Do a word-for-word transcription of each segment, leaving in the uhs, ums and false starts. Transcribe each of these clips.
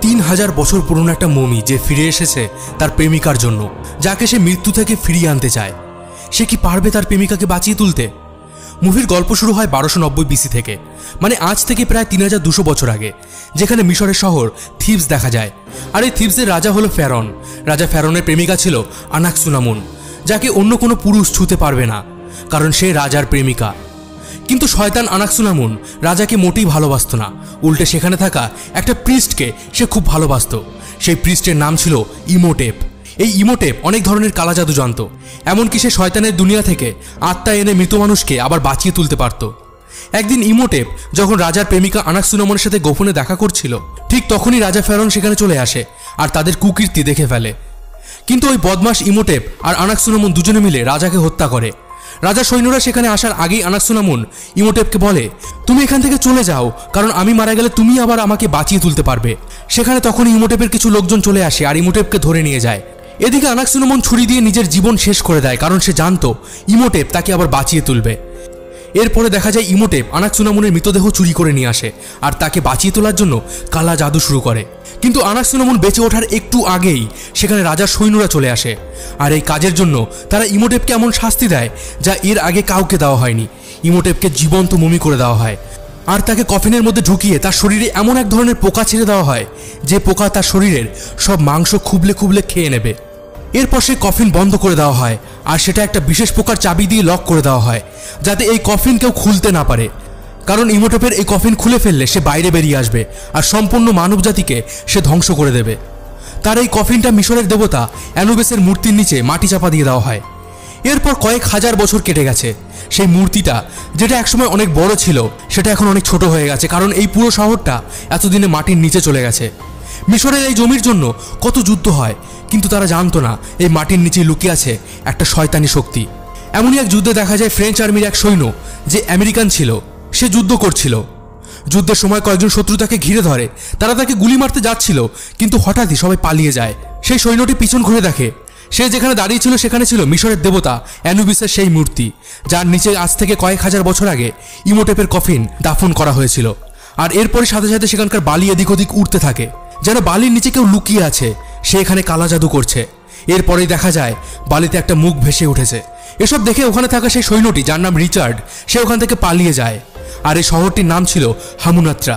তিন হাজার বছর পুরনো একটা মমি যে ফিরে এসেছে তার প্রেমিকার জন্য, যাকে সে মৃত্যু থেকে ফিরিয়ে আনতে চায়। সে কি পারবে তার প্রেমিকাকে বাঁচিয়ে তুলতে? মুভির গল্প শুরু হয় বারোশো নব্বই বিসি থেকে, মানে আজ থেকে প্রায় তিন হাজার দুশো বছর আগে, যেখানে মিশরের শহর থিবস দেখা যায়। আর এই থিবসের রাজা হলো ফেরন। রাজা ফেরনের প্রেমিকা ছিল আনাক্সুনামুন, যাকে অন্য কোনো পুরুষ ছুঁতে পারবে না, কারণ সে রাজার প্রেমিকা। কিন্তু শয়তান আনাক্সুনামুন রাজাকে মোটেই ভালোবাসত না, উল্টে সেখানে থাকা একটা প্রিস্টকে সে খুব ভালোবাসত। সেই প্রিস্টের নাম ছিল ইমোটেপ। এই ইমোটেপ অনেক ধরনের কালা জাদু জানত, এমনকি সে শয়তানের দুনিয়া থেকে আত্মা এনে মৃত মানুষকে আবার বাঁচিয়ে তুলতে পারত। একদিন ইমোটেপ যখন রাজার প্রেমিকা আনাক্সুনামুনের সাথে গোপনে দেখা করছিল, ঠিক তখনই রাজা ফেরন সেখানে চলে আসে আর তাদের কুকীর্তি দেখে ফেলে। কিন্তু ওই বদমাশ ইমোটেপ আর আনাক্সুনামুন দুজনে মিলে রাজাকে হত্যা করে। রাজার সৈন্যরা সেখানে আসার আগেই আনাক্সুনামুন ইমোটেপকে বলে, তুমি এখান থেকে চলে যাও, কারণ আমি মারা গেলে তুমি আবার আমাকে বাঁচিয়ে তুলতে পারবে। সেখানে তখনই ইমোটেপের কিছু লোকজন চলে আসে আর ইমোটেপকে ধরে নিয়ে যায়। এদিকে আনাক্সুনামুন ছুরি দিয়ে নিজের জীবন শেষ করে দেয়, কারণ সে জানতো ইমোটেপ তাকে আবার বাঁচিয়ে তুলবে। এরপরে দেখা যায় ইমোটেপ আনাক্সুনামুনের মৃতদেহ চুরি করে নিয়ে আসে আর তাকে বাঁচিয়ে তোলার জন্য কালা জাদু শুরু করে। কিন্তু আনাক্সুনামুন বেঁচে ওঠার একটু আগেই সেখানে রাজার সৈন্যরা চলে আসে, আর এই কাজের জন্য তারা ইমোটেপকে এমন শাস্তি দেয় যা এর আগে কাউকে দেওয়া হয়নি। ইমোটেপকে জীবন্ত মমি করে দেওয়া হয় আর তাকে কফিনের মধ্যে ঢুকিয়ে তার শরীরে এমন এক ধরনের পোকা ছেড়ে দেওয়া হয় যে পোকা তার শরীরের সব মাংস খুবলে খুবলে খেয়ে নেবে। এরপর সে কফিন বন্ধ করে দেওয়া হয় আর সেটা একটা বিশেষ প্রকার চাবি দিয়ে লক করে দেওয়া হয়, যাতে এই কফিন কেউ খুলতে না পারে। কারণ ইমোটেপের এই কফিন খুলে ফেললে সে বাইরে বেরিয়ে আসবে আর সম্পূর্ণ মানব জাতিকে সে ধ্বংস করে দেবে। তার এই কফিনটা মিশরের দেবতা অ্যানুবিসের মূর্তির নিচে মাটি চাপা দিয়ে দেওয়া হয়। এরপর কয়েক হাজার বছর কেটে গেছে। সেই মূর্তিটা, যেটা একসময় অনেক বড় ছিল, সেটা এখন অনেক ছোট হয়ে গেছে, কারণ এই পুরো শহরটা এতদিনে মাটির নিচে চলে গেছে। মিশরের এই জমির জন্য কত যুদ্ধ হয়, কিন্তু তারা জানতো না এই মাটির নিচে লুকিয়ে আছে একটা শয়তানি শক্তি। এমনই এক যুদ্ধে দেখা যায় ফ্রেঞ্চ আর্মির এক সৈন্য, যে আমেরিকান ছিল, সে যুদ্ধ করছিল। যুদ্ধের সময় কয়েকজন শত্রু তাকে ঘিরে ধরে, তারা তাকে গুলি মারতে যাচ্ছিল, কিন্তু হঠাৎই সবাই পালিয়ে যায়। সেই সৈন্যটি পিছন ঘুরে দেখে সে যেখানে দাঁড়িয়ে ছিল সেখানে ছিল মিশরের দেবতা অ্যানুবিসের সেই মূর্তি, যার নিচে আজ থেকে কয়েক হাজার বছর আগে ইমোটেপের কফিন দাফন করা হয়েছিল। আর এরপরে সাথে সাথে সেখানকার বালি এদিক ওদিক উঠতে থাকে, যেন বালির নিচে কেউ লুকিয়ে আছে, সে এখানে কালা জাদু করছে। এরপরেই দেখা যায় বালিতে একটা মুখ ভেসে উঠেছে। এসব দেখে ওখানে থাকা সেই সৈন্যটি, যার নাম রিচার্ড, সে ওখান থেকে পালিয়ে যায়। আর এই শহরটির নাম ছিল হামুনাত্রা।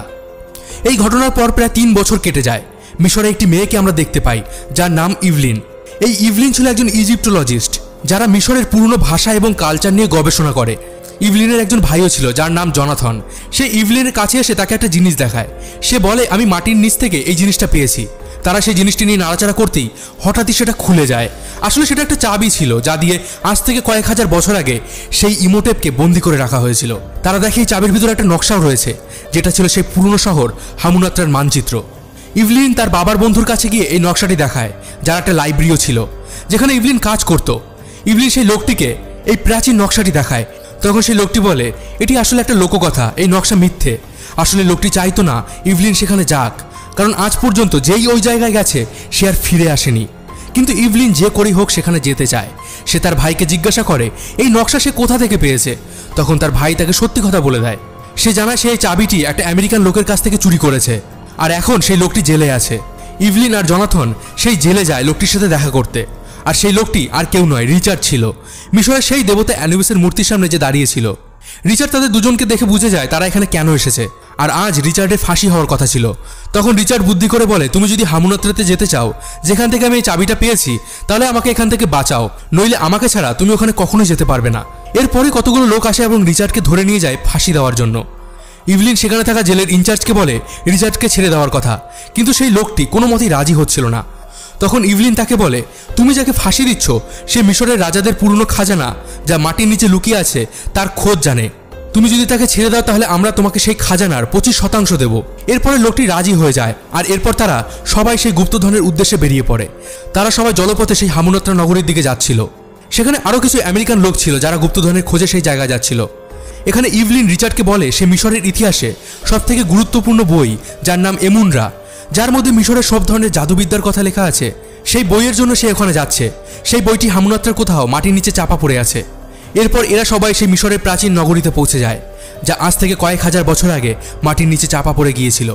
এই ঘটনার পর প্রায় তিন বছর কেটে যায়। মিশরে একটি মেয়েকে আমরা দেখতে পাই, যার নাম ইভলিন। এই ইভলিন ছিল একজন ইজিপ্টোলজিস্ট, যারা মিশরের পুরনো ভাষা এবং কালচার নিয়ে গবেষণা করে। ইভলিনের একজন ভাইও ছিল, যার নাম জনাথন। সে ইভলিনের কাছে এসে তাকে একটা জিনিস দেখায়। সে বলে, আমি মাটির নিচ থেকে এই জিনিসটা পেয়েছি। তারা সেই জিনিসটি নিয়ে নাড়াচাড়া করতেই হঠাৎই সেটা খুলে যায়। আসলে সেটা একটা চাবি ছিল, যা দিয়ে আজ থেকে কয়েক হাজার বছর আগে সেই ইমোটেপকে বন্দি করে রাখা হয়েছিল। তারা দেখে এই চাবির ভিতরে একটা নকশাও রয়েছে, যেটা ছিল সেই পুরনো শহর হামুনাত্রার মানচিত্র। ইভলিন তার বাবার বন্ধুর কাছে গিয়ে এই নকশাটি দেখায়, যার একটা লাইব্রেরিও ছিল, যেখানে ইভলিন কাজ করত। ইভলিন সেই লোকটিকে এই প্রাচীন নকশাটি দেখায়। তখন সেই লোকটি বলে, এটি আসলে একটা লোককথা, এই নকশা মিথ্যে। আসলে লোকটি চাইতো না ইভলিন সেখানে যাক, কারণ আজ পর্যন্ত যেই ওই জায়গায় গেছে সে আর ফিরে আসেনি। কিন্তু ইভলিন যে করেই হোক সেখানে যেতে চায়। সে তার ভাইকে জিজ্ঞাসা করে এই নকশা সে কোথা থেকে পেয়েছে। তখন তার ভাই তাকে সত্যি কথা বলে দেয়। সে জানায় সে এই চাবিটি একটা আমেরিকান লোকের কাছ থেকে চুরি করেছে, আর এখন সেই লোকটি জেলে আছে। ইভলিন আর জনাথন সেই জেলে যায় লোকটির সাথে দেখা করতে। আর সেই লোকটি আর কেউ নয়, রিচার্ড ছিল, মিশরের সেই দেবতা অ্যানুবিসের মূর্তির সামনে যে দাঁড়িয়েছিল। রিচার্ড তাদের দুজনকে দেখে বুঝে যায় তারা এখানে কেন এসেছে, আর আজ রিচার্ডের ফাঁসি হওয়ার কথা ছিল। তখন রিচার্ড বুদ্ধি করে বলে, তুমি যদি হামুনাত্রাতে যেতে চাও, যেখান থেকে আমি এই চাবিটা পেয়েছি, তাহলে আমাকে এখান থেকে বাঁচাও, নইলে আমাকে ছাড়া তুমি ওখানে কখনোই যেতে পারবে না। এরপরে কতগুলো লোক আসে এবং রিচার্ডকে ধরে নিয়ে যায় ফাঁসি দেওয়ার জন্য। ইভলিন সেখানে থাকা জেলের ইনচার্জকে বলে রিচার্ডকে ছেড়ে দেওয়ার কথা, কিন্তু সেই লোকটি কোনো মতেই রাজি হচ্ছিল না। তখন ইভলিন তাকে বলে, তুমি যাকে ফাঁসি দিচ্ছ সে মিশরের রাজাদের পুরনো খাজানা, যা মাটির নিচে লুকিয়ে আছে, তার খোঁজ জানে। তুমি যদি তাকে ছেড়ে দাও তাহলে আমরা তোমাকে সেই খাজানার পঁচিশ শতাংশ দেব। এরপরে লোকটি রাজি হয়ে যায়, আর এরপর তারা সবাই সেই গুপ্তধনের উদ্দেশ্যে বেরিয়ে পড়ে। তারা সবাই জলপথে সেই হামুনাত্রা নগরীর দিকে যাচ্ছিল। সেখানে আরও কিছু আমেরিকান লোক ছিল যারা গুপ্তধনের খোঁজে সেই জায়গায় যাচ্ছিল। এখানে ইভলিন রিচার্ডকে বলে সে মিশরের ইতিহাসে সবথেকে গুরুত্বপূর্ণ বই, যার নাম এমুনরা, যার মধ্যে মিশরের সব ধরনের জাদুবিদ্যার কথা লেখা আছে, সেই বইয়ের জন্য সে ওখানে যাচ্ছে। সেই বইটি হামুনাত্রার কোথাও মাটির নিচে চাপা পড়ে আছে। এরপর এরা সবাই সেই মিশরের প্রাচীন নগরীতে পৌঁছে যায়, যা আজ থেকে কয়েক হাজার বছর আগে মাটির নিচে চাপা পড়ে গিয়েছিল।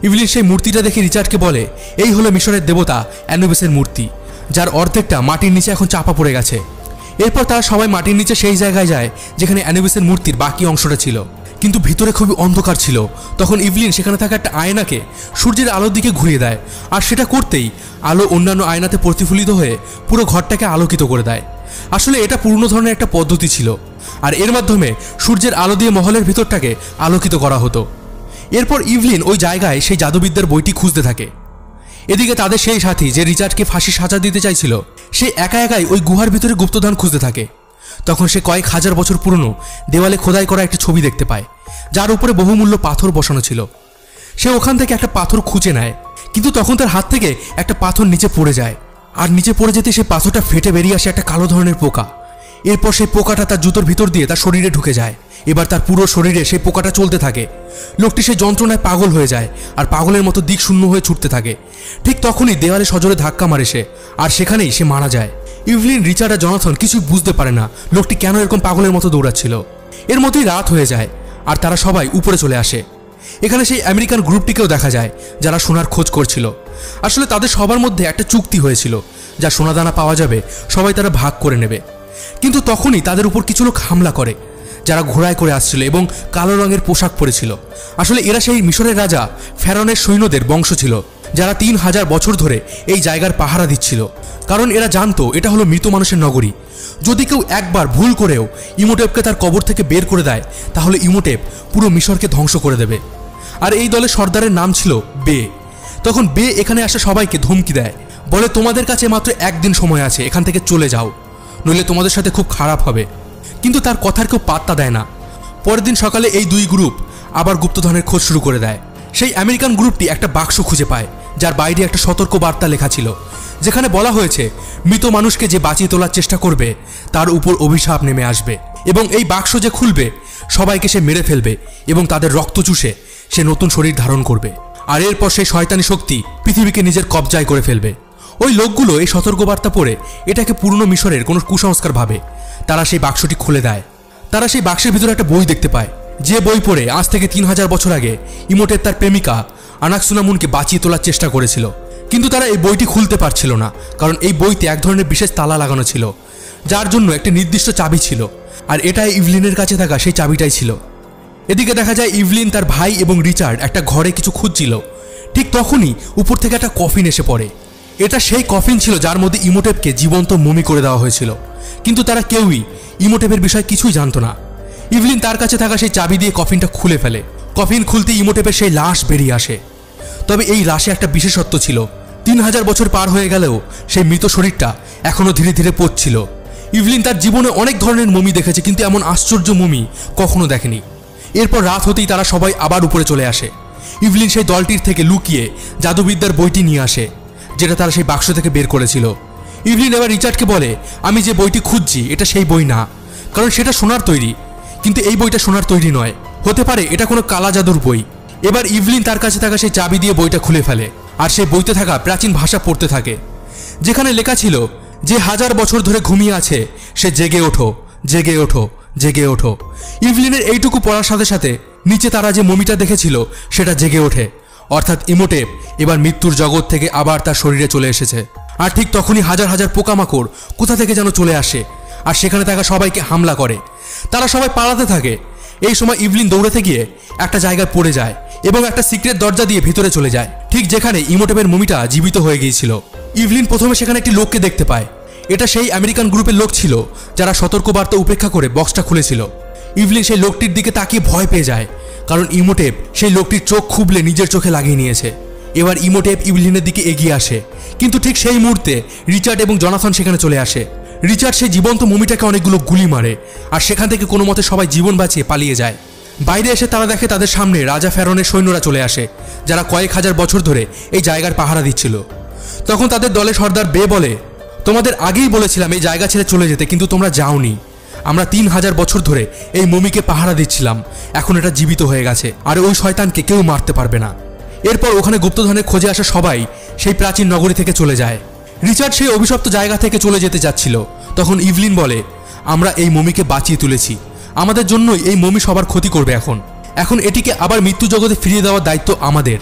ইভলিন সেই মূর্তিটা দেখে রিচার্ডকে বলে এই হলো মিশরের দেবতা অ্যানুবিসের মূর্তি, যার অর্ধেকটা মাটির নিচে এখন চাপা পড়ে গেছে। এরপর তারা সবাই মাটির নিচে সেই জায়গায় যায় যেখানে অ্যানুবিসের মূর্তির বাকি অংশটা ছিল, কিন্তু ভিতরে খুবই অন্ধকার ছিল। তখন ইভলিন সেখানে থাকা একটা আয়নাকে সূর্যের আলোর দিকে ঘুরিয়ে দেয়, আর সেটা করতেই আলো অন্যান্য আয়নাতে প্রতিফলিত হয়ে পুরো ঘরটাকে আলোকিত করে দেয়। আসলে এটা পুরনো ধরনের একটা পদ্ধতি ছিল, আর এর মাধ্যমে সূর্যের আলো দিয়ে মহলের ভিতরটাকে আলোকিত করা হতো। এরপর ইভলিন ওই জায়গায় সেই জাদুবিদ্যার বইটি খুঁজতে থাকে। এদিকে তাদের সেই সাথী যে রিচার্ডকে ফাঁসি সাজা দিতে চাইছিল, সে একা একাই ওই গুহার ভিতরে গুপ্তধন খুঁজতে থাকে। তখন সে কয়েক হাজার বছর পুরনো দেওয়ালে খোদাই করা একটা ছবি দেখতে পায়, যার উপরে বহুমূল্য পাথর বসানো ছিল। সে ওখান থেকে একটা পাথর খুঁজে নেয়, কিন্তু তখন তার হাত থেকে একটা পাথর নিচে পড়ে যায়, আর নিচে পড়ে যেতে সেই পাথরটা ফেটে বেরিয়ে আসে একটা কালো ধরনের পোকা। এরপর সেই পোকাটা তার জুতোর ভিতর দিয়ে তার শরীরে ঢুকে যায়। এবার তার পুরো শরীরে সেই পোকাটা চলতে থাকে। লোকটি সেই যন্ত্রণায় পাগল হয়ে যায় আর পাগলের মতো দিক শূন্য হয়ে ছুটতে থাকে। ঠিক তখনই দেওয়ালে সজোরে ধাক্কা মারে সে, আর সেখানেই সে মারা যায়। ইভলিন, রিচার্ড আর জনাথন কিছুই বুঝতে পারে না লোকটি কেন এরকম পাগলের মতো দৌড়াচ্ছিল। এর মধ্যেই রাত হয়ে যায় আর তারা সবাই উপরে চলে আসে। এখানে সেই আমেরিকান গ্রুপটিকেও দেখা যায় যারা সোনার খোঁজ করছিল। আসলে তাদের সবার মধ্যে একটা চুক্তি হয়েছিল, যা সোনাদানা পাওয়া যাবে সবাই তারা ভাগ করে নেবে। কিন্তু তখনই তাদের উপর কিছু লোক হামলা করে, যারা ঘোড়ায় করে আসছিল এবং কালো রঙের পোশাক পরেছিল। আসলে এরা সেই মিশরের রাজা ফেরাউনের সৈন্যদের বংশ ছিল, যারা তিন হাজার বছর ধরে এই জায়গার পাহারা দিচ্ছিল। কারণ এরা জানতো এটা হলো মৃত মানুষের নগরী। যদি কেউ একবার ভুল করেও ইমোটেপকে তার কবর থেকে বের করে দেয়, তাহলে ইমোটেপ পুরো মিশরকে ধ্বংস করে দেবে। আর এই দলের সর্দারের নাম ছিল বে। তখন বে এখানে আসে সবাইকে ধমকি দেয়, বলে তোমাদের কাছে মাত্র একদিন সময় আছে, এখান থেকে চলে যাও, নইলে তোমাদের সাথে খুব খারাপ হবে। কিন্তু তার কথার কেউ পাত্তা দেয় না। পরের দিন সকালে এই দুই গ্রুপ আবার গুপ্তধনের খোঁজ শুরু করে দেয়। সেই আমেরিকান গ্রুপটি একটা বাক্স খুঁজে পায়, যার বাইরে একটা সতর্ক বার্তা লেখা ছিল, যেখানে বলা হয়েছে মৃত মানুষকে যে বাঁচিয়ে তোলার চেষ্টা করবে তার উপর অভিশাপ নেমে আসবে, এবং এই বাক্স যে খুলবে সবাইকে সে মেরে ফেলবে এবং তাদের রক্ত চুষে সে নতুন শরীর ধারণ করবে। আর এরপর সেই শয়তানি শক্তি পৃথিবীকে নিজের কবজায় করে ফেলবে। ওই লোকগুলো এই সতর্কবার্তা পড়ে এটাকে পুরনো মিশরের কোনো কুসংস্কার ভাবে। তারা সেই বাক্সটি খুলে দেয়। তারা সেই বাক্সের ভিতরে একটা বই দেখতে পায়, যে বই পড়ে আজ থেকে তিন হাজার বছর আগে ইমোটেপ তার প্রেমিকা আনাক্সুনামুনকে বাঁচিয়ে তোলার চেষ্টা করেছিল। কিন্তু তারা এই বইটি খুলতে পারছিল না, কারণ এই বইতে এক ধরনের বিশেষ তালা লাগানো ছিল, যার জন্য একটি নির্দিষ্ট চাবি ছিল, আর এটাই ইভলিনের কাছে থাকা সেই চাবিটাই ছিল। এদিকে দেখা যায় ইভলিন, তার ভাই এবং রিচার্ড একটা ঘরে কিছু খুঁজছিল। ঠিক তখনই উপর থেকে একটা কফিন এসে পড়ে। এটা সেই কফিন ছিল যার মধ্যে ইমোটেপকে জীবন্ত মমি করে দেওয়া হয়েছিল, কিন্তু তারা কেউই ইমোটেপের বিষয়ে কিছুই জানতো না। ইভলিন তার কাছে থাকা সেই চাবি দিয়ে কফিনটা খুলে ফেলে। কফিন খুলতে ইমোটেপের সেই লাশ বেরিয়ে আসে। তবে এই লাশে একটা বিশেষত্ব ছিল, তিন হাজার বছর পার হয়ে গেলেও সেই মৃত শরীরটা এখনো ধীরে ধীরে পচছিল। ইভলিন তার জীবনে অনেক ধরনের মমি দেখেছে, কিন্তু এমন আশ্চর্য মমি কখনো দেখেনি। এরপর রাত হতেই তারা সবাই আবার উপরে চলে আসে। ইভলিন সেই দলটির থেকে লুকিয়ে জাদুবিদ্যার বইটি নিয়ে আসে, যেটা তারা সেই বাক্স থেকে বের করেছিল। ইভলিন এবার রিচার্ডকে বলে, আমি যে বইটি খুঁজছি এটা সেই বই না, কারণ সেটা সোনার তৈরি, কিন্তু এই বইটা সোনার তৈরি নয়, হতে পারে এটা কোনো কালা জাদুর বই। এবার ইভলিন তার কাছে থাকা সেই চাবি দিয়ে বইটা খুলে ফেলে, আর সেই বইতে থাকা প্রাচীন ভাষা পড়তে থাকে, যেখানে লেখা ছিল, যে হাজার বছর ধরে ঘুমিয়ে আছে সে জেগে ওঠো, জেগে ওঠো, জেগে ওঠো। ইভলিনের এইটুকু পড়ার সাথে সাথে নিচে তারা যে মমিটা দেখেছিল সেটা জেগে ওঠে, অর্থাৎ ইমোটেপ এবার মৃত্যুর জগৎ থেকে আবার তার শরীরে চলে এসেছে। আর ঠিক তখনই হাজার হাজার পোকামাকড় কোথা থেকে যেন চলে আসে, আর সেখানে থাকা সবাইকে হামলা করে। তারা সবাই পালাতে থাকে। এই সময় ইভলিন দৌড়াতে গিয়ে একটা জায়গায় পড়ে যায় এবং একটা সিক্রেট দরজা দিয়ে ভিতরে চলে যায়, ঠিক যেখানে ইমোটেপের মমিটা জীবিত হয়ে গিয়েছিল। ইভলিন প্রথমে সেখানে একটি লোককে দেখতে পায়। এটা সেই আমেরিকান গ্রুপের লোক ছিল যারা সতর্কবার্তা উপেক্ষা করে বক্সটা খুলেছিল। ইভলিন সেই লোকটির দিকে তাকিয়ে ভয় পেয়ে যায়, কারণ ইমোটেপ সেই লোকটির চোখ খুবলে নিজের চোখে লাগিয়ে নিয়েছে। এবার ইমোটেপ ইভলিনের দিকে এগিয়ে আসে, কিন্তু ঠিক সেই মুহূর্তে রিচার্ড এবং জনাথন সেখানে চলে আসে। রিচার্ড সেই জীবন্ত মমিটাকে অনেকগুলো গুলি মারে, আর সেখান থেকে কোনো মতে সবাই জীবন বাঁচিয়ে পালিয়ে যায়। বাইরে এসে তারা দেখে তাদের সামনে রাজা ফেরাউনের সৈন্যরা চলে আসে, যারা কয়েক হাজার বছর ধরে এই জায়গার পাহারা দিচ্ছিল। তখন তাদের দলে সর্দার বে বলে, তোমাদের আগেই বলেছিলাম এই জায়গা ছেড়ে চলে যেতে, কিন্তু তোমরা যাওনি। আমরা তিন হাজার বছর ধরে এই মমিকে পাহারা দিচ্ছিলাম, এখন এটা জীবিত হয়ে গেছে, আর ওই শয়তানকে কেউ মারতে পারবে না। এরপর ওখানে গুপ্তধনের খোঁজে আসা সবাই সেই প্রাচীন নগরী থেকে চলে যায়। রিচার্ড সেই অভিশপ্ত জায়গা থেকে চলে যেতে যাচ্ছিল, তখন ইভলিন বলে, আমরা এই মমিকে বাঁচিয়ে তুলেছি, আমাদের জন্যই এই মমি সবার ক্ষতি করবে। এখন এখন এটিকে আবার মৃত্যু জগতে ফিরিয়ে দেওয়ার দায়িত্ব আমাদের।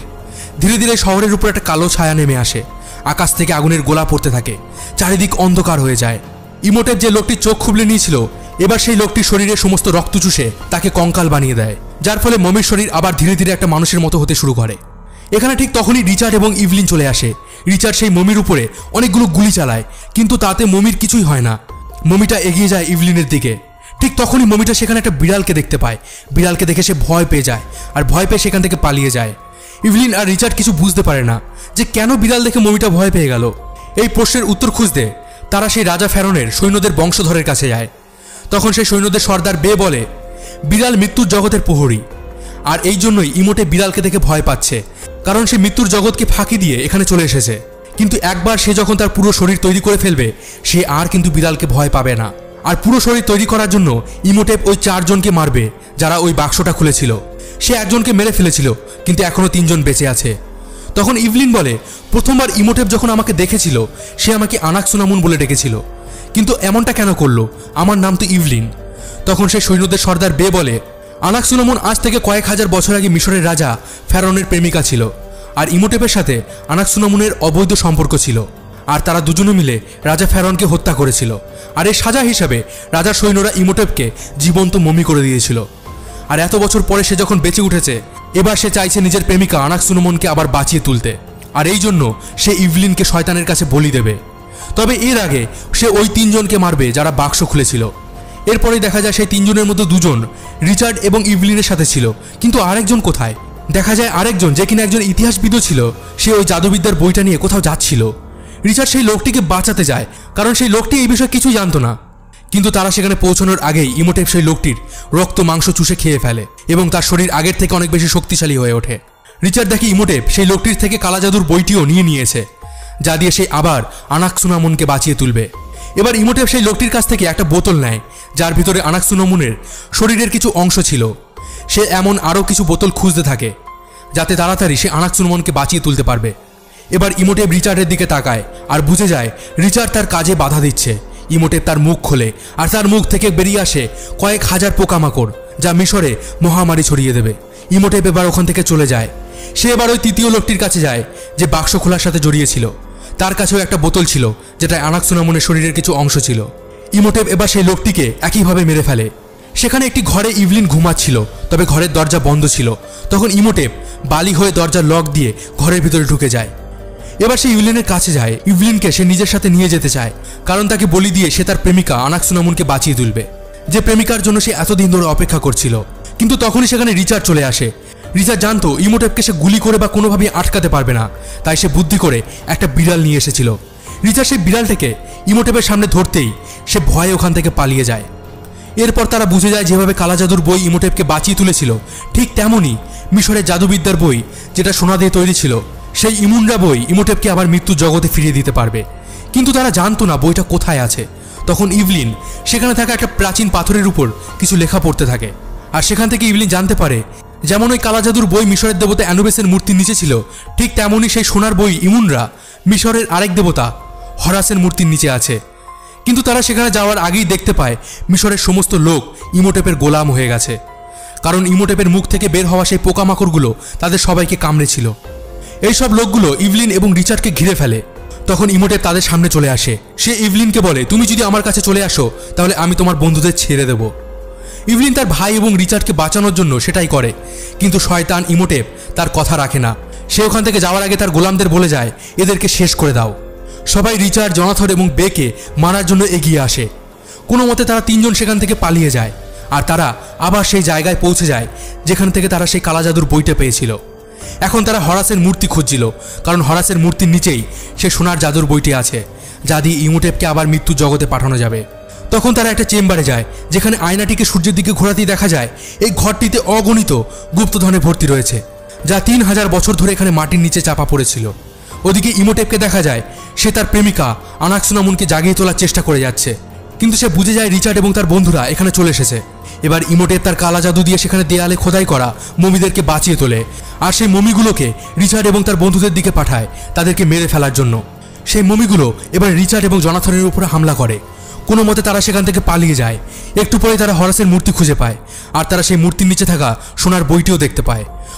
ধীরে ধীরে শহরের উপর একটা কালো ছায়া নেমে আসে। আকাশ থেকে আগুনের গোলা পড়তে থাকে, চারিদিক অন্ধকার হয়ে যায়। ইমোটেপ যে লোকটির চোখ খুবলে নিয়েছিল, এবার সেই লোকটির শরীরে সমস্ত রক্ত চুষে তাকে কঙ্কাল বানিয়ে দেয়, যার ফলে মমির শরীর আবার ধীরে ধীরে একটা মানুষের মতো হতে শুরু করে। এখানে ঠিক তখনই রিচার্ড এবং ইভলিন চলে আসে। রিচার্ড সেই মমির উপরে অনেকগুলো গুলি চালায়, কিন্তু তাতে মমির কিছুই হয় না। মমিটা এগিয়ে যায় ইভলিনের দিকে। ঠিক তখনই মমিটা সেখানে একটা বিড়ালকে দেখতে পায়। বিড়ালকে দেখে সে ভয় পেয়ে যায়, আর ভয় পেয়ে সেখান থেকে পালিয়ে যায়। ইভলিন আর রিচার্ড কিছু বুঝতে পারে না যে কেন বিড়াল দেখে মমিটা ভয় পেয়ে গেল। এই প্রশ্নের উত্তর খুঁজতে তারা সেই রাজা ফেরনের সৈন্যদের বংশধরের কাছে যায়। তখন সেই সৈন্যদের সর্দার বে বলে, বিড়াল মৃত্যুর জগতের প্রহরী, আর এই জন্যই ইমোটে বিড়ালকে দেখে ভয় পাচ্ছে, কারণ সে মৃত্যুর জগৎকে ফাঁকি দিয়ে এখানে চলে এসেছে। কিন্তু একবার সে যখন তার পুরো শরীর তৈরি করে ফেলবে, সে আর কিন্তু বিড়ালকে ভয় পাবে না। আর পুরো শরীর তৈরি করার জন্য ইমোটেপ ওই চারজনকে মারবে যারা ওই বাক্সটা খুলেছিল। সে একজনকে মেরে ফেলেছিল, কিন্তু এখনো তিনজন বেঁচে আছে। তখন ইভলিন বলে, প্রথমবার ইমোটেপ যখন আমাকে দেখেছিল, সে আমাকে আনাক্সুনামুন বলে ডেকেছিল, কিন্তু এমনটা কেন করলো? আমার নাম তো ইভলিন। তখন সে সৈন্যদের সর্দার বে বলে, আনাক্সুনামুন আজ থেকে কয়েক হাজার বছর আগে মিশরের রাজা ফেরনের প্রেমিকা ছিল, আর ইমোটেপের সাথে আনাক্সুনামুনের অবৈধ সম্পর্ক ছিল, আর তারা দুজনে মিলে রাজা ফেরনকে হত্যা করেছিল। আর এই সাজা হিসাবে রাজার সৈন্যরা ইমোটেপকে জীবন্ত মমি করে দিয়েছিল। আর এত বছর পরে সে যখন বেঁচে উঠেছে, এবার সে চাইছে নিজের প্রেমিকা আনাক্সুনামুনকে আবার বাঁচিয়ে তুলতে, আর এই জন্য সে ইভলিনকে শয়তানের কাছে বলি দেবে। তবে এর আগে সে ওই তিনজনকে মারবে যারা বাক্স খুলেছিল। এরপরেই দেখা যায় সেই তিনজনের মধ্যে দুজন রিচার্ড এবং ইভলিনের সাথে ছিল, কিন্তু আরেকজন কোথায়? দেখা যায় আরেকজন, যে কিনা একজন ইতিহাসবিদও ছিল, সে ওই জাদুবিদ্যার বইটা নিয়ে কোথাও যাচ্ছিল। রিচার্ড সেই লোকটিকে বাঁচাতে যায়, কারণ সেই লোকটি এই বিষয়ে কিছুই জানতো না। কিন্তু তারা সেখানে পৌঁছানোর আগেই ইমোটেপ সেই লোকটির রক্ত মাংস চুষে খেয়ে ফেলে এবং তার শরীর আগের থেকে অনেক বেশি শক্তিশালী হয়ে ওঠে। রিচার্ড দেখে ইমোটেপ সেই লোকটির থেকে কালা জাদুর বইটিও নিয়ে নিয়েছে, যা দিয়ে সে আবার আনাক্সুনামুনকে বাঁচিয়ে তুলবে। এবার ইমোটেপ সেই লোকটির কাছ থেকে একটা বোতল নেয়, যার ভিতরে আনাক্সুনামুনের শরীরের কিছু অংশ ছিল। সে এমন আরও কিছু বোতল খুঁজতে থাকে, যাতে তাড়াতাড়ি সে আনাক্সুনামুনকে বাঁচিয়ে তুলতে পারবে। এবার ইমোটেপ রিচার্ডের দিকে তাকায় আর বুঝে যায় রিচার্ড তার কাজে বাধা দিচ্ছে। ইমোটেপ তার মুখ খোলে, আর তার মুখ থেকে বেরিয়ে আসে কয়েক হাজার পোকামাকড়, যা মিশরে মহামারী ছড়িয়ে দেবে। ইমোটেপ এবার ওখান থেকে চলে যায়। সে এবার ওই তৃতীয় লোকটির কাছে যায়, যে বাক্স খোলার সাথে জড়িয়েছিল। তার কাছেও একটা বোতল ছিল, যেটায় আনাক্সুনামুনের শরীরের কিছু অংশ ছিল। ইমোটেপ এবার সেই লোকটিকে একইভাবে মেরে ফেলে। সেখানে একটি ঘরে ইভলিন ঘুমাচ্ছিল, তবে ঘরের দরজা বন্ধ ছিল। তখন ইমোটেপ বালি হয়ে দরজার লক দিয়ে ঘরের ভিতরে ঢুকে যায়। এবার সে ইভলিনের কাছে যায়। ইভলিনকে সে নিজের সাথে নিয়ে যেতে চায়, কারণ তাকে বলি দিয়ে সে তার প্রেমিকা আনাক্সুনামুনকে বাঁচিয়ে তুলবে, যে প্রেমিকার জন্য সে এতদিন ধরে অপেক্ষা করছিল। কিন্তু তখনই সেখানে রিচার্ড চলে আসে। রিচার্ড জানতো ইমোটেপকে সে গুলি করে বা কোনোভাবেই আটকাতে পারবে না, তাই সে বুদ্ধি করে একটা বিড়াল নিয়ে এসেছিল। রিচার্ড সেই বিড়ালটাকে ইমোটেপের সামনে ধরতেই সে ভয়ে ওখান থেকে পালিয়ে যায়। এরপর তারা বুঝে যায় যেভাবে কালা জাদুর বই ইমোটেপকে বাঁচিয়ে তুলেছিল, ঠিক তেমনই মিশরের জাদুবিদ্যার বই, যেটা সোনা দিয়ে তৈরি ছিল, সেই ইমুনরা বই ইমোটেপকে আবার মৃত্যুর জগতে ফিরিয়ে দিতে পারবে। কিন্তু তারা জানতো না বইটা কোথায় আছে। তখন ইভলিন সেখানে থাকা একটা প্রাচীন পাথরের উপর কিছু লেখা পড়তে থাকে, আর সেখান থেকে ইভলিন জানতে পারে যেমন ওই কালা জাদুর বই মিশরের দেবতা অ্যানুবিসের মূর্তির নিচে ছিল, ঠিক তেমনই সেই সোনার বই ইমুনরা মিশরের আরেক দেবতা হরাসের মূর্তির নিচে আছে। কিন্তু তারা সেখানে যাওয়ার আগেই দেখতে পায় মিশরের সমস্ত লোক ইমোটেপের গোলাম হয়ে গেছে, কারণ ইমোটেপের মুখ থেকে বের হওয়া সেই পোকামাকড়গুলো তাদের সবাইকে কামড়েছিল। এইসব লোকগুলো ইভলিন এবং রিচার্ডকে ঘিরে ফেলে। তখন ইমোটেপ তাদের সামনে চলে আসে। সে ইভলিনকে বলে, তুমি যদি আমার কাছে চলে আসো, তাহলে আমি তোমার বন্ধুদের ছেড়ে দেব। ইভলিন তার ভাই এবং রিচার্ডকে বাঁচানোর জন্য সেটাই করে, কিন্তু শয়তান ইমোটেপ তার কথা রাখে না। সে ওখান থেকে যাওয়ার আগে তার গোলামদের বলে যায়, এদেরকে শেষ করে দাও। সবাই রিচার্ড, জনাথন এবং বেকে মারার জন্য এগিয়ে আসে। কোনো মতে তারা তিনজন সেখান থেকে পালিয়ে যায়, আর তারা আবার সেই জায়গায় পৌঁছে যায় যেখান থেকে তারা সেই কালা জাদুর বইটা পেয়েছিল। এখন তারা হরাসের মূর্তি খুঁজছিল, কারণ হরাসের মূর্তির নিচেই সে সোনার জাদুর বইটি আছে, যা দিয়ে ইমোটেপকে আবার মৃত্যু জগতে পাঠানো যাবে। তখন তারা একটা চেম্বারে যায়, যেখানে আয়নাটিকে সূর্যের দিকে ঘোরাতেই দেখা যায় এই ঘরটিতে অগণিত গুপ্তধনে ভর্তি রয়েছে, যা তিন হাজার বছর ধরে এখানে মাটির নিচে চাপা পড়েছিল। ওদিকে ইমোটেপকে দেখা যায় সে তার প্রেমিকা আনাক্সুনামুনকে জাগিয়ে তোলার চেষ্টা করে যাচ্ছে, কিন্তু সে বুঝে যায় রিচার্ড এবং তার বন্ধুরা এখানে চলে এসেছে। এবার ইমোটেপ তার কালা জাদু দিয়ে সেখানে দেয়ালে খোদাই করা মমিদেরকে বাঁচিয়ে তোলে, আর সেই মমিগুলোকে রিচার্ড এবং তার বন্ধুদের দিকে পাঠায় তাদেরকে মেরে ফেলার জন্য। সেই মমিগুলো এবার রিচার্ড এবং জনাথনের উপরে হামলা করে। কোনো মতে তারা সেখান থেকে পালিয়ে যায়। একটু পরে তারা হরাসের মূর্তি খুঁজে পায়, আর তারা সেই মূর্তির নিচে থাকা সোনার বইটিও দেখতে পায়।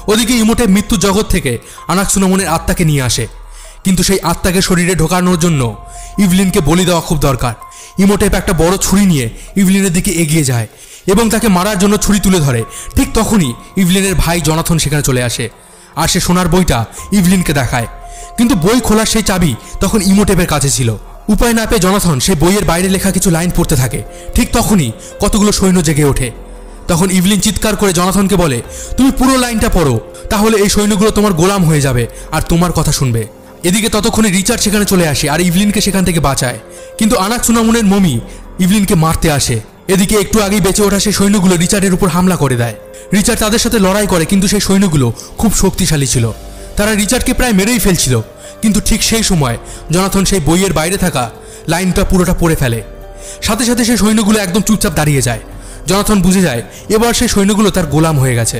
ওদিকে ইমোটেপ মৃত্যু জগৎ থেকে আনাক্সুনামনের আত্মাকে নিয়ে আসে, কিন্তু সেই আত্মাকে শরীরে ঢোকানোর জন্য ইভলিনকে বলি দেওয়া খুব দরকার। ইমোটেপ একটা বড় ছুরি নিয়ে ইভলিনের দিকে এগিয়ে যায় এবং তাকে মারার জন্য ছুরি তুলে ধরে। ঠিক তখনই ইভলিনের ভাই জনাথন সেখানে চলে আসে আর সে সোনার বইটা ইভলিনকে দেখায়, কিন্তু বই খোলার সেই চাবি তখন ইমোটেপের কাছে ছিল। উপায় না পেয়ে জনাথন সেই বইয়ের বাইরে লেখা কিছু লাইন পড়তে থাকে। ঠিক তখনই কতগুলো সৈন্য জেগে ওঠে। তখন ইভলিন চিৎকার করে জনাথনকে বলে, তুমি পুরো লাইনটা পড়ো, তাহলে এই সৈন্যগুলো তোমার গোলাম হয়ে যাবে আর তোমার কথা শুনবে। এদিকে ততক্ষণে রিচার্ড সেখানে চলে আসে আর ইভলিনকে সেখান থেকে বাঁচায়, কিন্তু আনাক্সুনামনের মমি ইভলিনকে মারতে আসে। এদিকে একটু আগেই বেঁচে ওঠা সেই সৈন্যগুলো রিচার্ডের উপর হামলা করে দেয়। রিচার্ড তাদের সাথে লড়াই করে, কিন্তু সেই সৈন্যগুলো খুব শক্তিশালী ছিল। তারা রিচার্ডকে প্রায় মেরেই ফেলছিল, কিন্তু ঠিক সেই সময় জনাথন সেই বইয়ের বাইরে থাকা লাইনটা পুরোটা পড়ে ফেলে। সাথে সাথে সেই সৈন্যগুলো একদম চুপচাপ দাঁড়িয়ে যায়। জনাথন বুঝে যায় এবার সেই সৈন্যগুলো তার গোলাম হয়ে গেছে।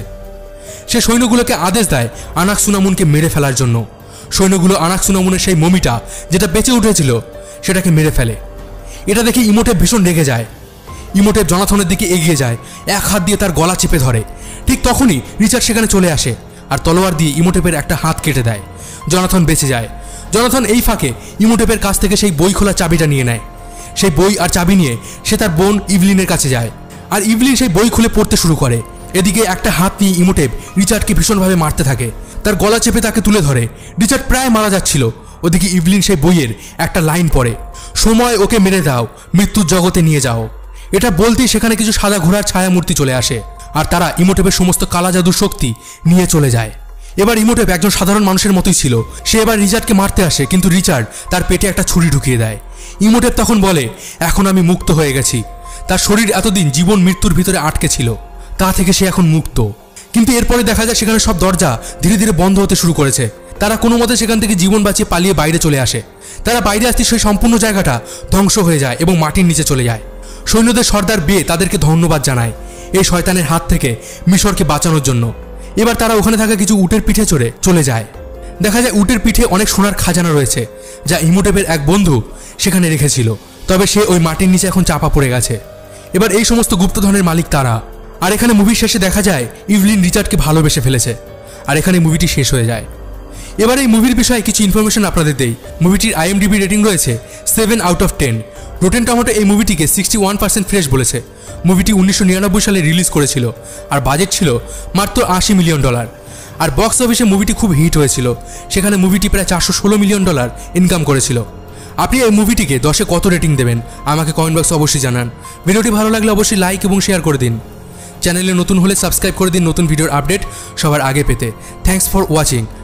সে সৈন্যগুলোকে আদেশ দেয় আনাক্সুনামুনকে মেরে ফেলার জন্য। সৈন্যগুলো আনাক্সুনামুনের সেই মমিটা যেটা বেঁচে উঠেছিল সেটাকে মেরে ফেলে। এটা দেখে ইমোটেপ ভীষণ রেগে যায়। ইমোটেপ জনাথনের দিকে এগিয়ে যায়, এক হাত দিয়ে তার গলা চেপে ধরে। ঠিক তখনই রিচার্ড সেখানে চলে আসে আর তলোয়ার দিয়ে ইমোটেপের একটা হাত কেটে দেয়। জনাথন বেঁচে যায়। জনাথন এই ফাঁকে ইমোটেপের কাছ থেকে সেই বই খোলা চাবিটা নিয়ে নেয়। সেই বই আর চাবি নিয়ে সে তার বোন ইভলিনের কাছে যায় আর ইভলিন সেই বই খুলে পড়তে শুরু করে। এদিকে একটা হাত নিয়ে ইমোটেপ রিচার্ডকে ভীষণভাবে মারতে থাকে, তার গলা চেপে তাকে তুলে ধরে। রিচার্ড প্রায় মারা যাচ্ছিল। ওদিকে ইভলিন সেই বইয়ের একটা লাইন পড়ে, সময় ওকে মেরে দাও, মৃত্যুর জগতে নিয়ে যাও। এটা বলতেই সেখানে কিছু সাদা ঘোড়ার ছায়ামূর্তি চলে আসে আর তারা ইমোটেপের সমস্ত কালা জাদুর শক্তি নিয়ে চলে যায়। এবার ইমোটেপ একজন সাধারণ মানুষের মতোই ছিল। সে এবার রিচার্ডকে মারতে আসে, কিন্তু রিচার্ড তার পেটে একটা ছুরি ঢুকিয়ে দেয়। ইমোটেপ তখন বলে, এখন আমি মুক্ত হয়ে গেছি। তার শরীর এতদিন জীবন মৃত্যুর ভিতরে আটকে ছিল, তা থেকে সে এখন মুক্ত। কিন্তু এরপরে দেখা যায় সেখানে সব দরজা ধীরে ধীরে বন্ধ হতে শুরু করেছে। তারা কোনো মতে সেখান থেকে জীবন বাঁচিয়ে পালিয়ে বাইরে চলে আসে। তারা বাইরে আসতে সেই সম্পূর্ণ জায়গাটা ধ্বংস হয়ে যায় এবং মাটির নিচে চলে যায়। সৈন্যদের সর্দার বে তাদেরকে ধন্যবাদ জানায় এই শয়তানের হাত থেকে মিশরকে বাঁচানোর জন্য। এবার তারা ওখানে থাকা কিছু উটের পিঠে চড়ে চলে যায়। দেখা যায় উটের পিঠে অনেক সোনার খাজানা রয়েছে, যা ইমোটেপের এক বন্ধু সেখানে রেখেছিল, তবে সে ওই মাটির নিচে এখন চাপা পড়ে গেছে। এবার এই সমস্ত গুপ্তধনের মালিক তারা। আর এখানে মুভির শেষে দেখা যায় ইভলিন রিচার্ডকে ভালোবেসে ফেলেছে। আর এখানে মুভিটি শেষ হয়ে যায়। এবার এই মুভির বিষয়ে কিছু ইনফরমেশন আপনাদের দেই। মুভিটির আইএমডিবি রেটিং রয়েছে seven out of ten. Rotten tomato এই মুভিটিকে সিক্সটি ওয়ান পার্সেন্ট ফ্রেশ বলেছে। মুভিটি উনিশশো নিরানব্বই সালে রিলিজ করেছিল আর বাজেট ছিল মাত্র আশি মিলিয়ন ডলার। আর বক্স অফিসে মুভিটি খুব হিট হয়েছিল, সেখানে মুভিটি প্রায় চারশো ষোলো মিলিয়ন ডলার ইনকাম করেছিল। আপনি এই মুভিটিকে দশে কত রেটিং দেবেন আমাকে কমেন্ট বক্সে অবশ্যই জানান। ভিডিওটি ভালো লাগলে অবশ্যই লাইক এবং শেয়ার করে দিন। চ্যানেলে নতুন হলে সাবস্ক্রাইব করে দিন নতুন ভিডিওর আপডেট সবার আগে পেতে। Thanks for watching.